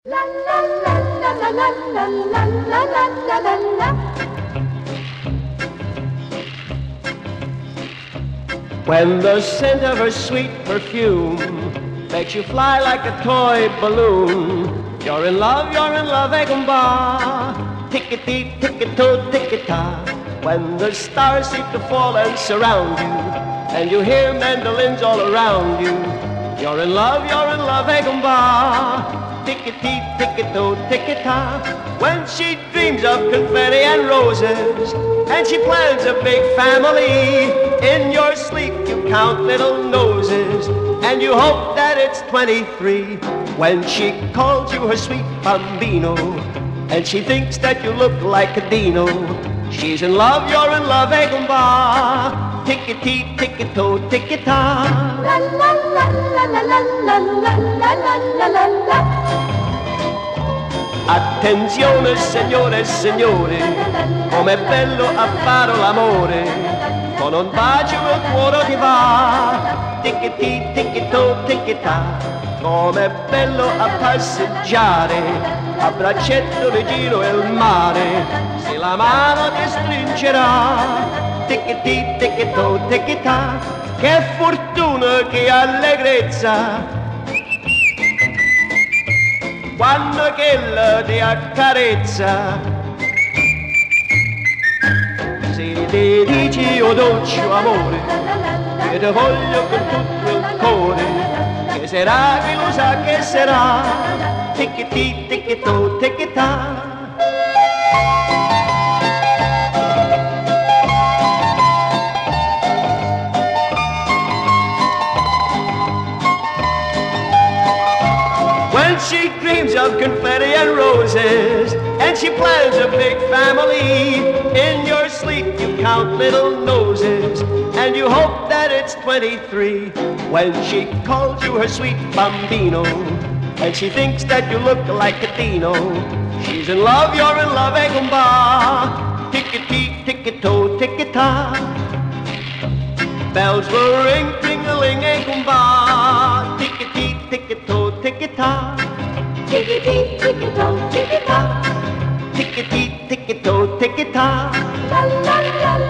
La la la la la la la la la la la la. When the scent of her sweet perfume makes you fly like a toy balloon, you're in love, Egumba. Tickety, ticket-toe, ticket-ta. When the stars seem to fall and surround you, and you hear mandolins all around you, you're in love, Egumba. Tickety, ticket-toe, ticket-ta. When she dreams of confetti and roses, and she plans a big family, in your sleep you count little noses, and you hope that it's 23. When she calls you her sweet bambino, and she thinks that you look like a Dino, she's in love, you're in love, Egumba. Tickety, ticket-toe, ticket-ta. La la la la la la la la la la la. Attenzione signore e signori, com'è bello a fare l'amore, con un bacio il cuore ti va. Tickety, ticket-toe, ticket-ta. Com'è bello a passeggiare, a braccetto vicino il mare, se la mano ti stringerà. Tickety, ticket-toe, ticket-ta. Che fortuna, che allegrezza, quando che la ti accarezza. Se ti dici o dolce amore, che ti voglio con tutto il cuore, che sarà, che lo sa che sarà. Tickety, ticket-toe, ticket-ta. When she dreams of confetti and roses, and she plans a big family, in your sleep you count little noses, and you hope that it's 23. When she calls you her sweet bambino, and she thinks that you look like a Dino, she's in love, you're in love, Egumba. Tickety, ticket-toe, ticket-ta. Bells will ring, ting-a-ling, Egumba. Tickety, ticket-toe, ticket-ta. Tickety, ticket-toe, ticket-ta. Tickety, ticket-toe, ticket-ta. La la la